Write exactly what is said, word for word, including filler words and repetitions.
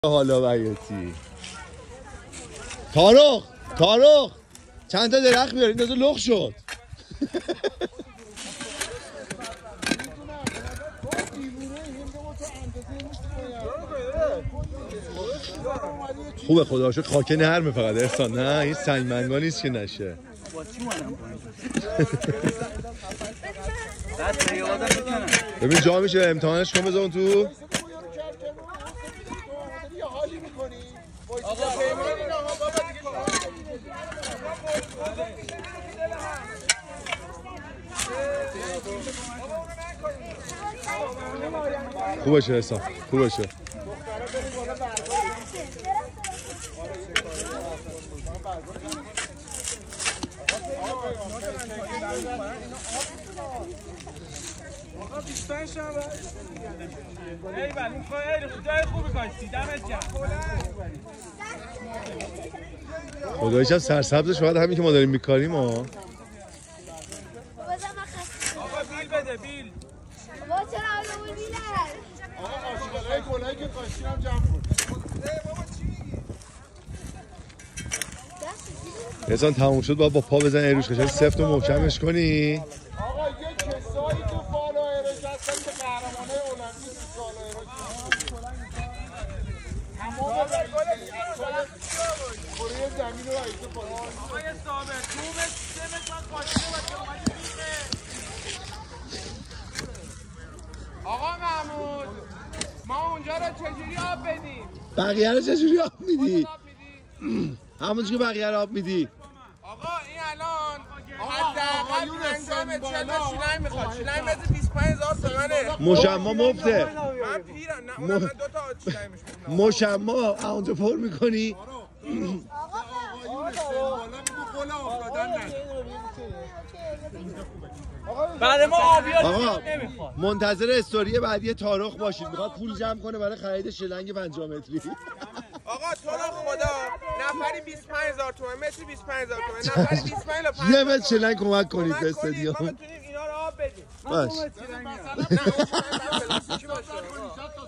حالا بیاتی تارخ تارخ چند تا درخت بیارید این لخ شد. خوبه خدا شد خاکه نرمه فقط احسان نه این سنگ منگا نیست که نشه. ببین جا میشه امتحانش کن بذار تو. خوبه شه احسان خوبه شه. خداییش هم سرسبزش فقط همین که ما داریم میکاریم ها. آقا بیل بده بیل. بابا چرا اون بیل هست؟ آقا قاشقای گلایی که قاشقی هم جمع کن. بابا چی میگی؟ احسان تموم شد باید با پا بزنی روش قشنگ سفت و محکمش کنی. آقا یه کسایی تو بالا ایرج هستن که قهرمانای المپیک سال ایرج تمام کره زمین رو رئیس بالا. آقا یه ثابت تومه سمت من قاشقه باشه اومدی بیخه. آقا محمود ما اونجا رو چجوری آب بدیم؟ بقیه رو چجوری آب میدی؟ همون که بقیه رو آب میدی. آقا این الان حداقل انجام چهل شیلنگ میخواد. شیلنگ مثل بیست و پنج هزار تومنه. مشما مفته. من پیرم نه اونم من دو تا شیلنگ میشونم. مشما اونجا پر میکنی. بعد ما آبیات آقا نمیخواد. منتظر استوری بعدی تارخ باشید میخواد پول جمع کنه برای خرید شلنگ پنجاه متری. آقا تو رو خدا نفری بیست و پنج هزار تومان متری بیست و پنج هزار تومان نفری بیست و پنج تا یه متر شلنگ کمک کنید به استادیوم. ما بتونیم اینا رو آب بدیم. باش. نه